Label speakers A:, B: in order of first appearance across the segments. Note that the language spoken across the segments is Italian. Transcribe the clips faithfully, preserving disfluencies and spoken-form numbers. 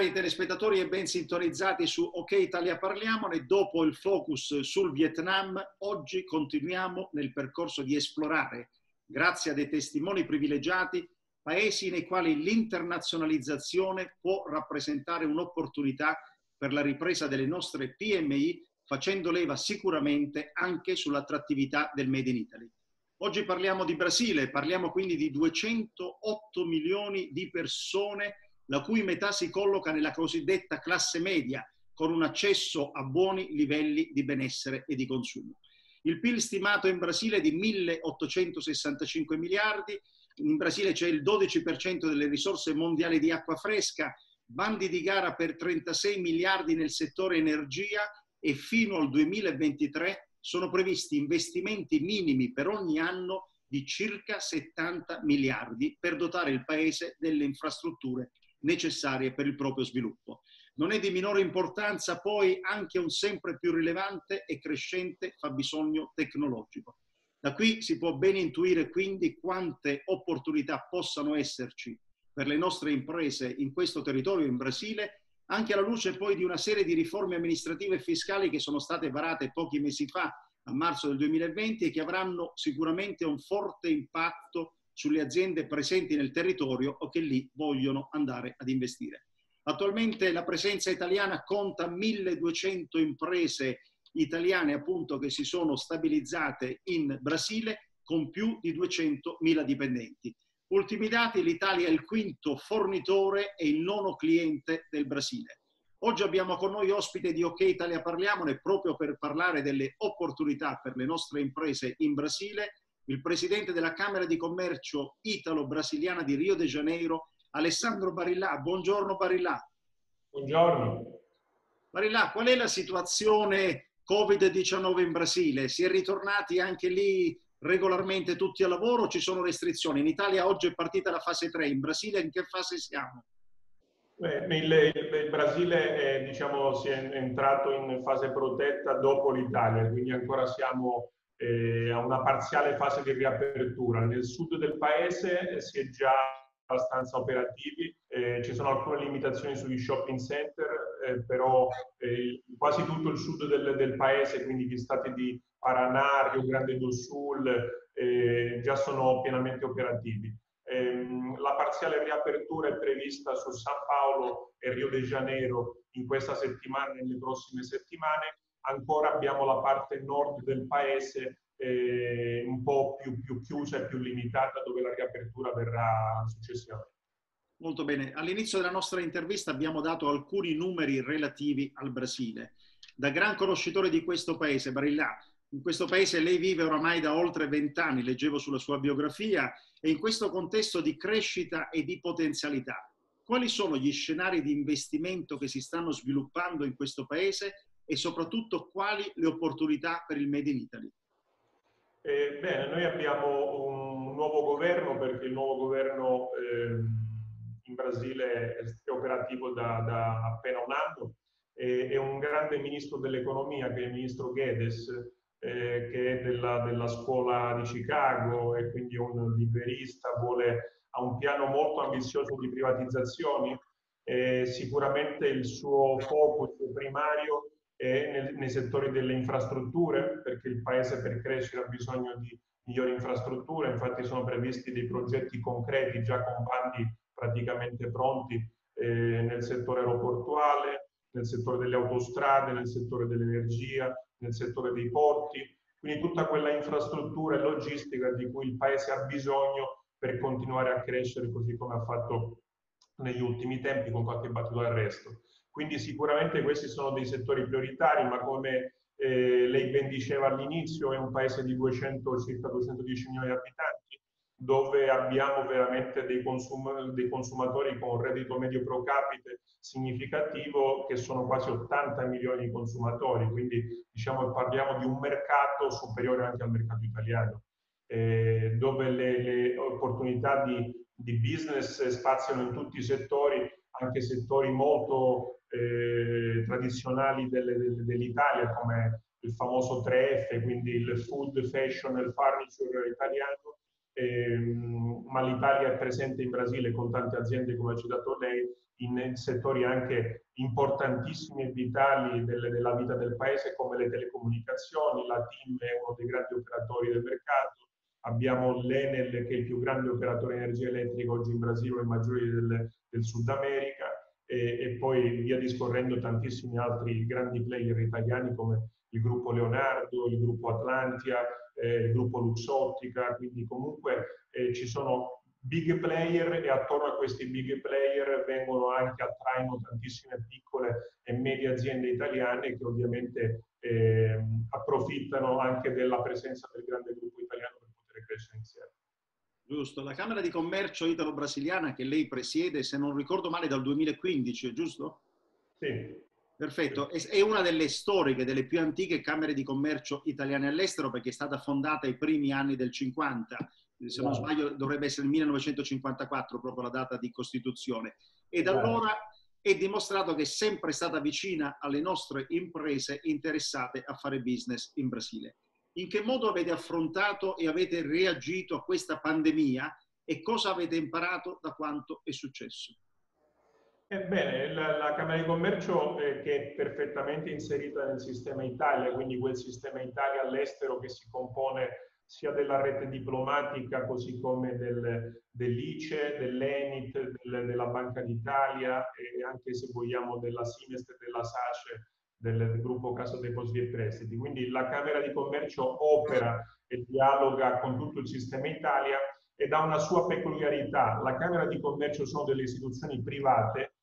A: cari telespettatori e ben sintonizzati su OK Italia Parliamone. Dopo il focus sul Vietnam, oggi continuiamo nel percorso di esplorare, grazie a dei testimoni privilegiati, paesi nei quali l'internazionalizzazione può rappresentare un'opportunità per la ripresa delle nostre P M I, facendo leva sicuramente anche sull'attrattività del Made in Italy. Oggi parliamo di Brasile, parliamo quindi di duecentootto milioni di persone, la cui metà si colloca nella cosiddetta classe media, con un accesso a buoni livelli di benessere e di consumo. Il P I L stimato in Brasile è di milleottocentosessantacinque miliardi, in Brasile c'è il dodici per cento delle risorse mondiali di acqua fresca, bandi di gara per trentasei miliardi nel settore energia e fino al duemilaventitré sono previsti investimenti minimi per ogni anno di circa settanta miliardi per dotare il Paese delle infrastrutture necessarie per il proprio sviluppo. Non è di minore importanza poi anche un sempre più rilevante e crescente fabbisogno tecnologico. Da qui si può ben intuire quindi quante opportunità possano esserci per le nostre imprese in questo territorio, in Brasile, anche alla luce poi di una serie di riforme amministrative e fiscali che sono state varate pochi mesi fa, a marzo del duemilaventi, e che avranno sicuramente un forte impatto sulle aziende presenti nel territorio o che lì vogliono andare ad investire. Attualmente la presenza italiana conta milleduecento imprese italiane appunto che si sono stabilizzate in Brasile con più di duecentomila dipendenti. Ultimi dati, l'Italia è il quinto fornitore e il nono cliente del Brasile. Oggi abbiamo con noi ospite di OK Italia Parliamone proprio per parlare delle opportunità per le nostre imprese in Brasile, il presidente della Camera di Commercio italo-brasiliana di Rio de Janeiro, Alessandro Barillà. Buongiorno Barillà.
B: Buongiorno.
A: Barillà, qual è la situazione Covid diciannove in Brasile? Si è ritornati anche lì regolarmente tutti a lavoro o ci sono restrizioni? In Italia oggi è partita la fase tre, in Brasile in che fase siamo?
B: Beh, il, il Brasile è, diciamo, si è entrato in fase protetta dopo l'Italia, quindi ancora siamo eh, a una parziale fase di riapertura. Nel sud del paese si è già abbastanza operativi, eh, ci sono alcune limitazioni sugli shopping center, eh, però eh, quasi tutto il sud del, del paese, quindi gli stati di Paraná, Rio Grande do Sul, eh, già sono pienamente operativi. Eh, la parziale riapertura è prevista su San Paolo e Rio de Janeiro in questa settimana e nelle prossime settimane. Ancora abbiamo la parte nord del paese eh, un po' più, più chiusa e più limitata, dove la riapertura verrà successivamente.
A: Molto bene. All'inizio della nostra intervista abbiamo dato alcuni numeri relativi al Brasile. Da gran conoscitore di questo paese, Barillà, in questo paese lei vive oramai da oltre vent'anni, leggevo sulla sua biografia, e in questo contesto di crescita e di potenzialità, quali sono gli scenari di investimento che si stanno sviluppando in questo paese e soprattutto quali le opportunità per il Made in Italy?
B: Eh, bene, noi abbiamo un nuovo governo, perché il nuovo governo eh, in Brasile è operativo da, da appena un anno, e, e un grande ministro dell'economia che è il ministro Guedes, eh, che è della, della scuola di Chicago e quindi un liberista, vuole, ha un piano molto ambizioso di privatizzazioni. Eh, sicuramente il suo focus primario è nel, nei settori delle infrastrutture, perché il paese per crescere ha bisogno di migliori infrastrutture. Infatti sono previsti dei progetti concreti già con bandi praticamente pronti eh, nel settore aeroportuale, nel settore delle autostrade, nel settore dell'energia, nel settore dei porti, quindi tutta quella infrastruttura e logistica di cui il paese ha bisogno per continuare a crescere, così come ha fatto negli ultimi tempi, con qualche battuta d'arresto. Quindi sicuramente questi sono dei settori prioritari, ma come eh, lei ben diceva all'inizio, è un paese di duecento, circa duecentodieci milioni di abitanti, dove abbiamo veramente dei, consum dei consumatori con un reddito medio pro capite significativo, che sono quasi ottanta milioni di consumatori, quindi diciamo parliamo di un mercato superiore anche al mercato italiano, eh, dove le, le opportunità di, di business spaziano in tutti i settori, anche settori molto eh, tradizionali dell'Italia, come il famoso tre F, quindi il food, fashion e il furniture italiano, ehm, ma l'Italia è presente in Brasile con tante aziende, come ha citato lei, in settori anche importantissimi e vitali delle, della vita del paese, come le telecomunicazioni. La TIM è uno dei grandi operatori del mercato. Abbiamo l'Enel, che è il più grande operatore di energia elettrica oggi in Brasile, il maggiore del, del Sud America, e, e poi via discorrendo tantissimi altri grandi player italiani come il gruppo Leonardo, il gruppo Atlantia, eh, il gruppo Luxottica. Quindi comunque eh, ci sono big player, e attorno a questi big player vengono anche, attraino tantissime piccole e medie aziende italiane che ovviamente eh, approfittano anche della presenza del grande gruppo italiano per poter crescere insieme.
A: Giusto, la Camera di Commercio italo-brasiliana che lei presiede, se non ricordo male, dal duemilaquindici, è giusto?
B: Sì.
A: Perfetto, è una delle storiche, delle più antiche Camere di Commercio italiane all'estero, perché è stata fondata ai primi anni del cinquanta. Se non sbaglio dovrebbe essere il millenovecentocinquantaquattro proprio la data di costituzione, e da allora è dimostrato che è sempre stata vicina alle nostre imprese interessate a fare business in Brasile. In che modo avete affrontato e avete reagito a questa pandemia e cosa avete imparato da quanto è successo?
B: Ebbene, la, la Camera di Commercio eh, che è perfettamente inserita nel sistema Italia, quindi quel sistema Italia all'estero che si compone sia della rete diplomatica, così come del, dell'I C E, dell'Enit, del, della Banca d'Italia, e anche, se vogliamo, della Simest e della SACE, del, del gruppo Cassa Depositi e Prestiti. Quindi la Camera di Commercio opera e dialoga con tutto il sistema Italia ed ha una sua peculiarità. La Camera di Commercio sono delle istituzioni private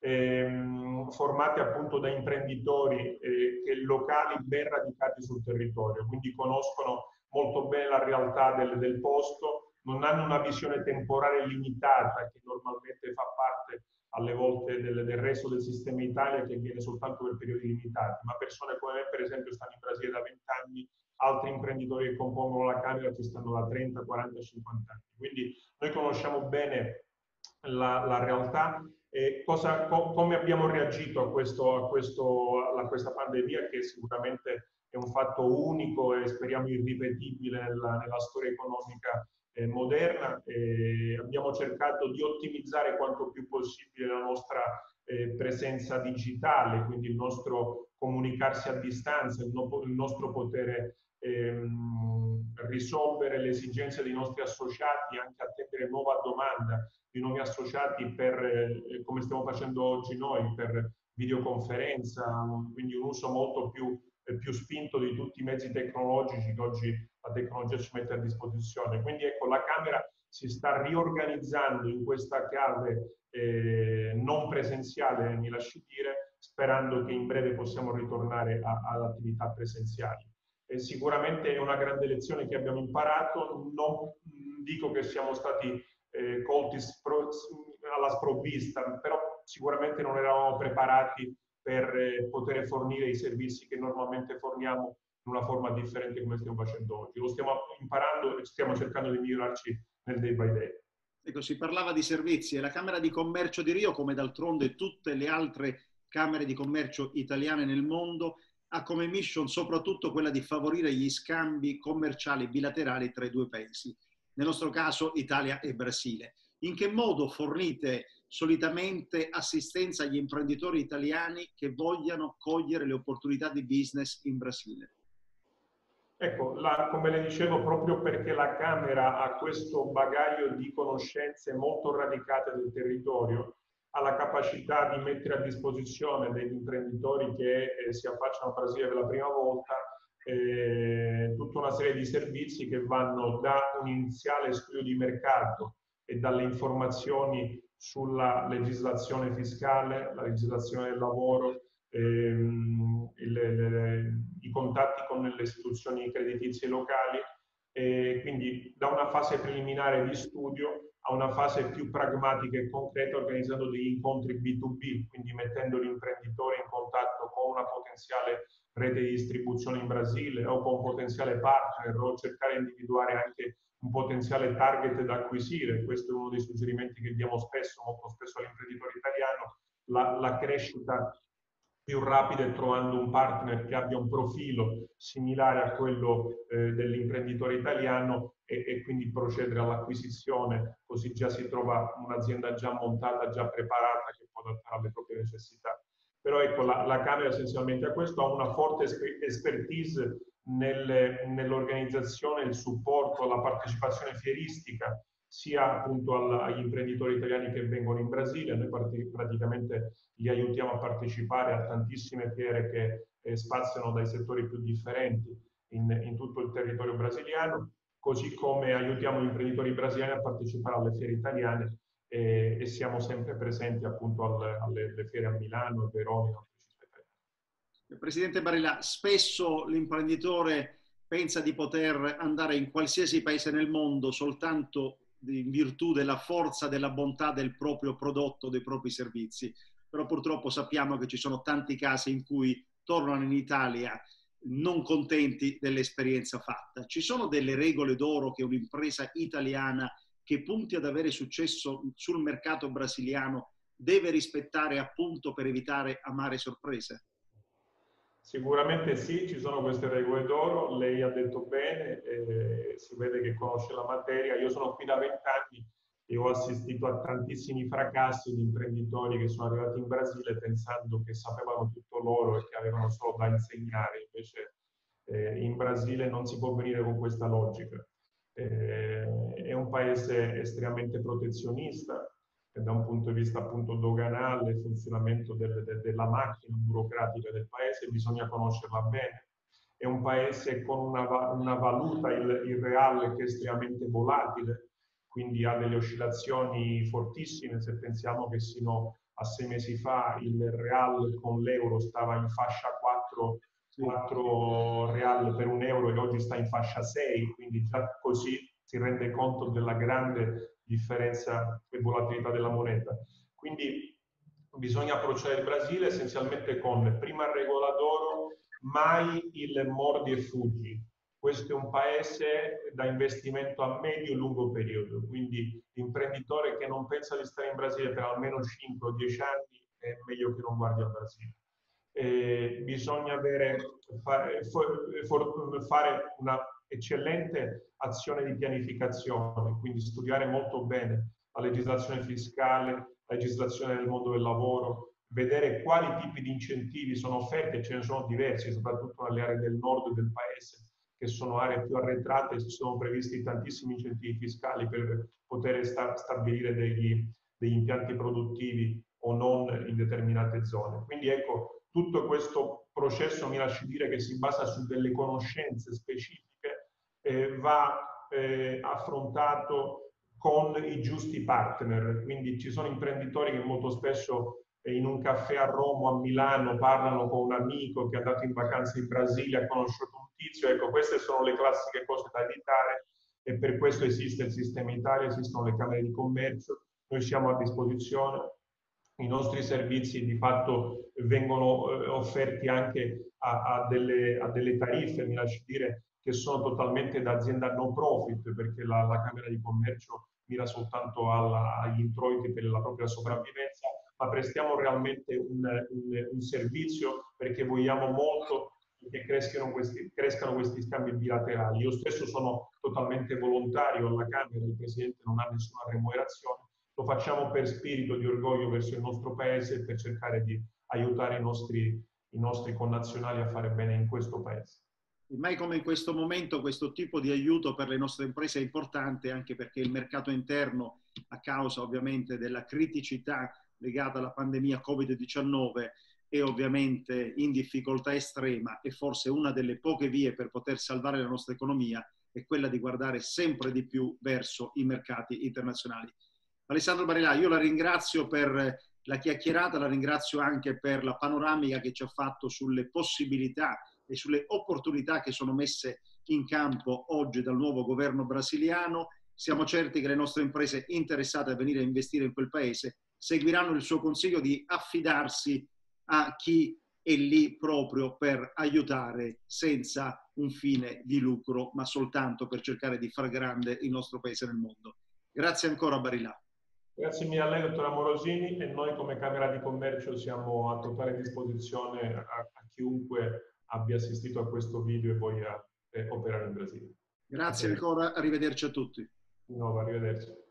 B: ehm, formate appunto da imprenditori eh, che locali ben radicati sul territorio, quindi conoscono molto bene la realtà del, del posto, non hanno una visione temporale limitata che normalmente fa parte alle volte del, del resto del sistema Italia, che viene soltanto per periodi limitati, ma persone come me per esempio stanno in Brasile da venti anni, altri imprenditori che compongono la Camera ci stanno da trenta, quaranta, cinquanta anni. Quindi noi conosciamo bene la, la realtà e cosa, co, come abbiamo reagito a, questo, a, questo, a questa pandemia, che sicuramente è un fatto unico e speriamo irripetibile nella, nella storia economica eh, moderna. E abbiamo cercato di ottimizzare quanto più possibile la nostra eh, presenza digitale, quindi il nostro comunicarsi a distanza, il, no, il nostro potere ehm, risolvere le esigenze dei nostri associati, anche attendere nuova domanda di nuovi associati per, eh, come stiamo facendo oggi noi, per videoconferenza, quindi un uso molto più più spinto di tutti i mezzi tecnologici che oggi la tecnologia ci mette a disposizione. Quindi ecco, la Camera si sta riorganizzando in questa chiave eh, non presenziale, mi lasci dire, sperando che in breve possiamo ritornare a, ad attività presenziali. E sicuramente è una grande lezione che abbiamo imparato, non dico che siamo stati eh, colti spro, alla sprovvista, però sicuramente non eravamo preparati per eh, poter fornire i servizi che normalmente forniamo in una forma differente come stiamo facendo oggi. Lo stiamo imparando e stiamo cercando di migliorarci nel day by day.
A: Ecco, si parlava di servizi e la Camera di Commercio di Rio, come d'altronde tutte le altre Camere di Commercio italiane nel mondo, ha come mission soprattutto quella di favorire gli scambi commerciali bilaterali tra i due paesi, nel nostro caso Italia e Brasile. In che modo fornite solitamente assistenza agli imprenditori italiani che vogliano cogliere le opportunità di business in Brasile?
B: Ecco, la, come le dicevo, proprio perché la Camera ha questo bagaglio di conoscenze molto radicate del territorio, ha la capacità di mettere a disposizione degli imprenditori che eh, si affacciano a Brasile per la prima volta eh, tutta una serie di servizi che vanno da un iniziale studio di mercato e dalle informazioni sulla legislazione fiscale, la legislazione del lavoro, ehm, il, le, i contatti con le istituzioni creditizie locali, e quindi da una fase preliminare di studio a una fase più pragmatica e concreta, organizzando degli incontri B due B, quindi mettendo l'imprenditore in contatto con una potenziale rete di distribuzione in Brasile o con un potenziale partner, o cercare di individuare anche un potenziale target da acquisire. Questo è uno dei suggerimenti che diamo spesso, molto spesso all'imprenditore italiano. La, la crescita più rapide trovando un partner che abbia un profilo similare a quello eh, dell'imprenditore italiano e, e quindi procedere all'acquisizione, così già si trova un'azienda già montata, già preparata che può adattare alle proprie necessità. Però ecco, la, la Camera essenzialmente a questo ha una forte expertise nel, nell'organizzazione, il supporto, la partecipazione fieristica, sia appunto al, agli imprenditori italiani che vengono in Brasile. Noi praticamente li aiutiamo a partecipare a tantissime fiere che eh, spaziano dai settori più differenti in, in tutto il territorio brasiliano, così come aiutiamo gli imprenditori brasiliani a partecipare alle fiere italiane e, e siamo sempre presenti appunto alle, alle, alle fiere a Milano, a Verona, in altre città italiane.
A: Presidente Barilla, spesso l'imprenditore pensa di poter andare in qualsiasi paese nel mondo soltanto in virtù della forza, della bontà del proprio prodotto, dei propri servizi. Però purtroppo sappiamo che ci sono tanti casi in cui tornano in Italia non contenti dell'esperienza fatta. Ci sono delle regole d'oro che un'impresa italiana che punti ad avere successo sul mercato brasiliano deve rispettare appunto per evitare amare sorprese?
B: Sicuramente sì, ci sono queste regole d'oro, lei ha detto bene, eh, si vede che conosce la materia. Io sono qui da vent'anni e ho assistito a tantissimi fracassi di imprenditori che sono arrivati in Brasile pensando che sapevano tutto loro e che avevano solo da insegnare. Invece eh, in Brasile non si può venire con questa logica. Eh, è un paese estremamente protezionista da un punto di vista appunto doganale, il funzionamento del, de, della macchina burocratica del paese, bisogna conoscerla bene. È un paese con una, una valuta, il, il reale, che è estremamente volatile, quindi ha delle oscillazioni fortissime. Se pensiamo che sino a sei mesi fa il real con l'euro stava in fascia quattro, quattro real per un euro e oggi sta in fascia sei, quindi già così si rende conto della grande differenza e volatilità della moneta. Quindi bisogna approcciare il Brasile essenzialmente con prima regola d'oro, mai il mordi e fuggi. Questo è un paese da investimento a medio e lungo periodo, quindi l'imprenditore che non pensa di stare in Brasile per almeno cinque o dieci anni è meglio che non guardi al Brasile. Eh, bisogna avere, fare, fare una eccellente azione di pianificazione, quindi studiare molto bene la legislazione fiscale, la legislazione del mondo del lavoro, vedere quali tipi di incentivi sono offerti, e ce ne sono diversi, soprattutto nelle aree del nord del paese, che sono aree più arretrate. Ci sono previsti tantissimi incentivi fiscali per poter sta stabilire degli, degli impianti produttivi o non in determinate zone. Quindi ecco, tutto questo processo, mi lasci dire, che si basa su delle conoscenze specifiche, eh, va eh, affrontato con i giusti partner. Quindi ci sono imprenditori che molto spesso eh, in un caffè a Roma o a Milano parlano con un amico che è andato in vacanza in Brasile, ha conosciuto un tizio. Ecco, queste sono le classiche cose da evitare e per questo esiste il sistema Italia, esistono le camere di commercio, noi siamo a disposizione. I nostri servizi di fatto vengono eh, offerti anche a, a, delle, a delle tariffe, mi lasci dire, che sono totalmente da azienda no profit, perché la, la Camera di Commercio mira soltanto alla, agli introiti per la propria sopravvivenza, ma prestiamo realmente un, un, un servizio perché vogliamo molto che crescano questi, crescano questi scambi bilaterali. Io stesso sono totalmente volontario alla Camera, il Presidente non ha nessuna remunerazione. Lo facciamo per spirito di orgoglio verso il nostro paese e per cercare di aiutare i nostri, i nostri connazionali a fare bene in questo paese.
A: Mai come in questo momento questo tipo di aiuto per le nostre imprese è importante, anche perché il mercato interno, a causa ovviamente della criticità legata alla pandemia Covid diciannove, è ovviamente in difficoltà estrema, e forse una delle poche vie per poter salvare la nostra economia è quella di guardare sempre di più verso i mercati internazionali. Alessandro Barilla, io la ringrazio per la chiacchierata, la ringrazio anche per la panoramica che ci ha fatto sulle possibilità e sulle opportunità che sono messe in campo oggi dal nuovo governo brasiliano. Siamo certi che le nostre imprese interessate a venire a investire in quel paese seguiranno il suo consiglio di affidarsi a chi è lì proprio per aiutare, senza un fine di lucro, ma soltanto per cercare di far grande il nostro paese nel mondo. Grazie ancora, Barilla.
B: Grazie mille a lei, dottora Morosini, e noi come Camera di Commercio siamo a totale disposizione a, a chiunque abbia assistito a questo video e voglia eh, operare in Brasile.
A: Grazie ancora, arrivederci a tutti.
B: Di nuovo, arrivederci.